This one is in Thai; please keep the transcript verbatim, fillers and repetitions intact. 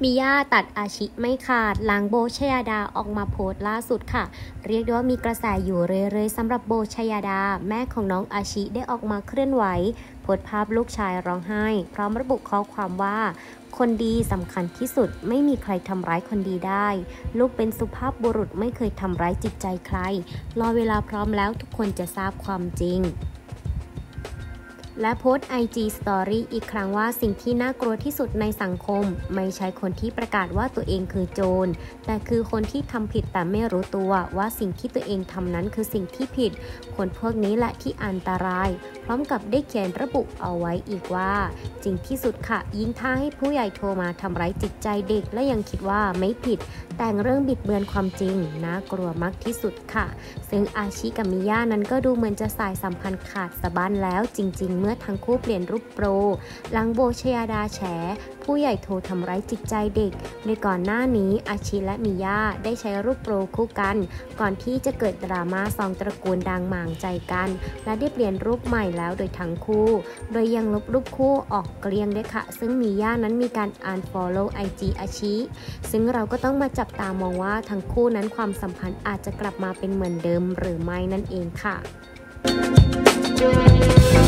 มิย่าตัดอาชิไม่ขาดหลังโบชยาดาออกมาโพสต์ล่าสุดค่ะเรียกได้ว่ามีกระแสอยู่เรื่อยๆสำหรับโบชยาดาแม่ของน้องอาชิได้ออกมาเคลื่อนไหวโพสต์ภาพลูกชายร้องไห้พร้อมระบุข้อความว่าคนดีสำคัญที่สุดไม่มีใครทำร้ายคนดีได้ลูกเป็นสุภาพบุรุษไม่เคยทำร้ายจิตใจใครรอเวลาพร้อมแล้วทุกคนจะทราบความจริงและโพสต์ ไอ จี Story อีกครั้งว่าสิ่งที่น่ากลัวที่สุดในสังคมไม่ใช่คนที่ประกาศว่าตัวเองคือโจรแต่คือคนที่ทำผิดแต่ไม่รู้ตัวว่าสิ่งที่ตัวเองทำนั้นคือสิ่งที่ผิดคนพวกนี้แหละที่อันตรายพร้อมกับได้เขียนระบุเอาไว้อีกว่าจริงที่สุดค่ะยิ่งถ้าให้ผู้ใหญ่โทรมาทำร้ายจิตใจเด็กและยังคิดว่าไม่ผิดแต่งเรื่องบิดเบือนความจริงน่ากลัวมากที่สุดค่ะซึ่งอาชิกับมิย่านั้นก็ดูเหมือนจะสายสัมพันธ์ขาดสะบั้นแล้วจริงๆเมื่อทั้งคู่เปลี่ยนรูปโปรหลังโบชยาดาแฉผู้ใหญ่โทรทำร้ายจิตใจเด็กในก่อนหน้านี้อาชิและมิย่าได้ใช้รูปโปรคู่กันก่อนที่จะเกิดดราม่าสองตระกูลดังหมางใจกันและได้เปลี่ยนรูปใหม่แล้วโดยทั้งคู่โดยยังลบรูปคู่ออกเกลี้ยงด้วยค่ะซึ่งมิย่านั้นมีการ unfollow ไอ จี อาชิซึ่งเราก็ต้องมาจับตามองว่าทั้งคู่นั้นความสัมพันธ์อาจจะกลับมาเป็นเหมือนเดิมหรือไม่นั่นเองค่ะ